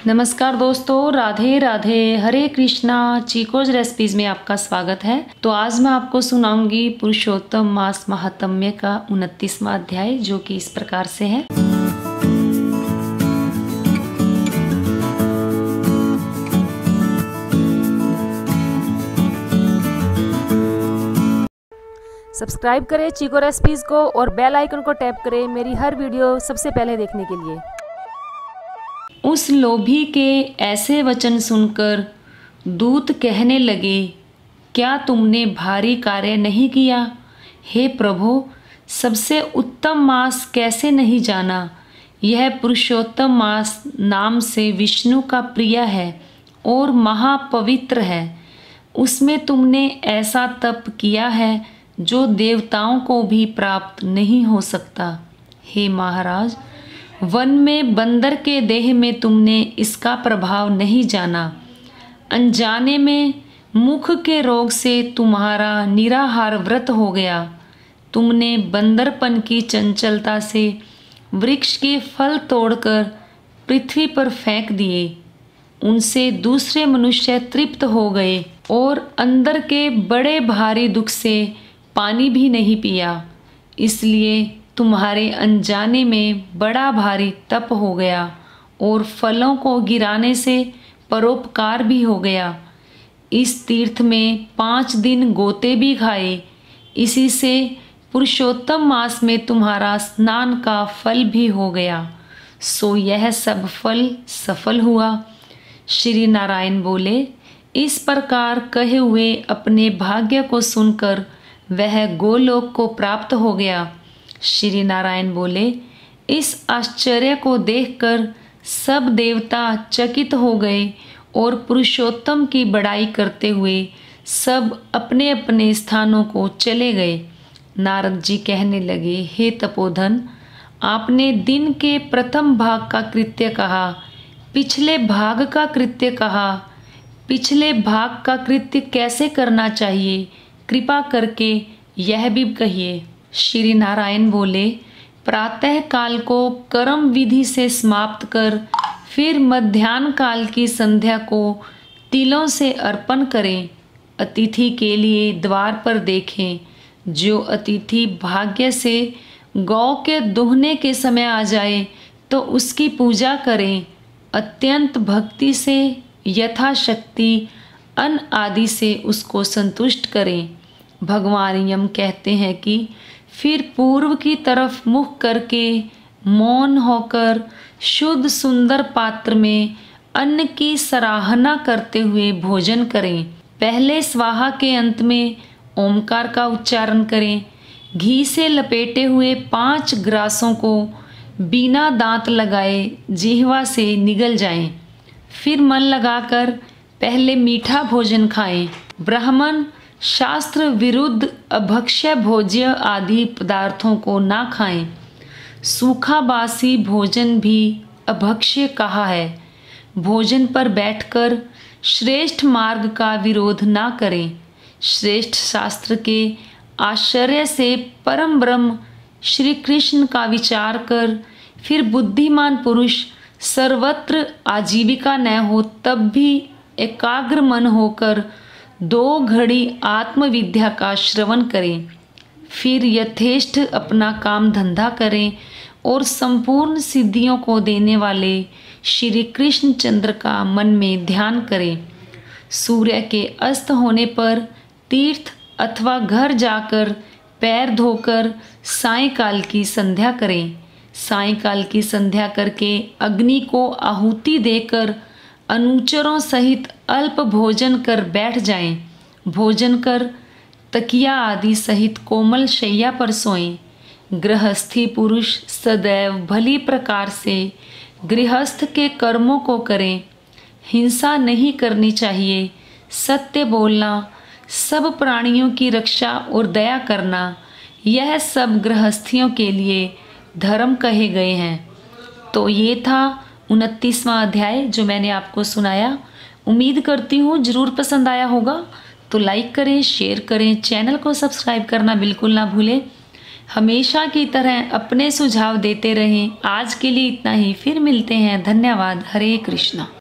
नमस्कार दोस्तों, राधे राधे, हरे कृष्णा। चीकोज रेसिपीज़ में आपका स्वागत है। तो आज मैं आपको सुनाऊंगी पुरुषोत्तम मास महात्म्य का 29वां अध्याय, जो कि इस प्रकार से है। सब्सक्राइब करें चीको रेसिपीज़ को और बेल आइकन को टैप करें मेरी हर वीडियो सबसे पहले देखने के लिए। उस लोभी के ऐसे वचन सुनकर दूत कहने लगे, क्या तुमने भारी कार्य नहीं किया? हे प्रभु, सबसे उत्तम मास कैसे नहीं जाना? यह पुरुषोत्तम मास नाम से विष्णु का प्रिय है और महापवित्र है। उसमें तुमने ऐसा तप किया है जो देवताओं को भी प्राप्त नहीं हो सकता। हे महाराज, वन में बंदर के देह में तुमने इसका प्रभाव नहीं जाना। अनजाने में मुख के रोग से तुम्हारा निराहार व्रत हो गया। तुमने बंदरपन की चंचलता से वृक्ष के फल तोड़कर पृथ्वी पर फेंक दिए। उनसे दूसरे मनुष्य तृप्त हो गए और अंदर के बड़े भारी दुख से पानी भी नहीं पिया। इसलिए तुम्हारे अनजाने में बड़ा भारी तप हो गया और फलों को गिराने से परोपकार भी हो गया। इस तीर्थ में 5 दिन गोते भी खाए। इसी से पुरुषोत्तम मास में तुम्हारा स्नान का फल भी हो गया। सो यह सब फल सफल हुआ। श्री नारायण बोले, इस प्रकार कहे हुए अपने भाग्य को सुनकर वह गोलोक को प्राप्त हो गया। श्री नारायण बोले, इस आश्चर्य को देखकर सब देवता चकित हो गए और पुरुषोत्तम की बड़ाई करते हुए सब अपने अपने स्थानों को चले गए। नारद जी कहने लगे, हे तपोधन, आपने दिन के प्रथम भाग का कृत्य कहा, पिछले भाग का कृत्य कहा। पिछले भाग का कृत्य कैसे करना चाहिए, कृपा करके यह भी कहिए। श्री नारायण बोले, प्रातः काल को कर्म विधि से समाप्त कर फिर मध्याह्न काल की संध्या को तिलों से अर्पण करें। अतिथि के लिए द्वार पर देखें। जो अतिथि भाग्य से गौ के दुहने के समय आ जाए तो उसकी पूजा करें। अत्यंत भक्ति से यथाशक्ति अन्न आदि से उसको संतुष्ट करें। भगवान यम कहते हैं कि फिर पूर्व की तरफ मुख करके मौन होकर शुद्ध सुंदर पात्र में अन्न की सराहना करते हुए भोजन करें। पहले स्वाहा के अंत में ओमकार का उच्चारण करें। घी से लपेटे हुए 5 ग्रासों को बिना दांत लगाए जिह्वा से निगल जाएं। फिर मन लगाकर पहले मीठा भोजन खाएं। ब्राह्मण शास्त्र विरुद्ध अभक्ष्य भोज्य आदि पदार्थों को ना खाएं। सूखा बासी भोजन भी अभक्ष्य कहा है। भोजन पर बैठकर श्रेष्ठ मार्ग का विरोध ना करें। श्रेष्ठ शास्त्र के आश्चर्य से परम ब्रह्म श्री कृष्ण का विचार कर फिर बुद्धिमान पुरुष सर्वत्र आजीविका न हो तब भी एकाग्र मन होकर 2 घड़ी आत्मविद्या का श्रवण करें। फिर यथेष्ट अपना काम धंधा करें और संपूर्ण सिद्धियों को देने वाले श्री कृष्ण चंद्र का मन में ध्यान करें। सूर्य के अस्त होने पर तीर्थ अथवा घर जाकर पैर धोकर सायंकाल की संध्या करें। सायंकाल की संध्या करके अग्नि को आहुति देकर अनुचरों सहित अल्प भोजन कर बैठ जाएं। भोजन कर तकिया आदि सहित कोमल शैया पर सोएं। गृहस्थी पुरुष सदैव भली प्रकार से गृहस्थ के कर्मों को करें। हिंसा नहीं करनी चाहिए। सत्य बोलना, सब प्राणियों की रक्षा और दया करना, यह सब गृहस्थियों के लिए धर्म कहे गए हैं। तो ये था 29वां अध्याय जो मैंने आपको सुनाया। उम्मीद करती हूँ ज़रूर पसंद आया होगा। तो लाइक करें, शेयर करें, चैनल को सब्सक्राइब करना बिल्कुल ना भूलें। हमेशा की तरह अपने सुझाव देते रहें। आज के लिए इतना ही, फिर मिलते हैं। धन्यवाद। हरे कृष्णा।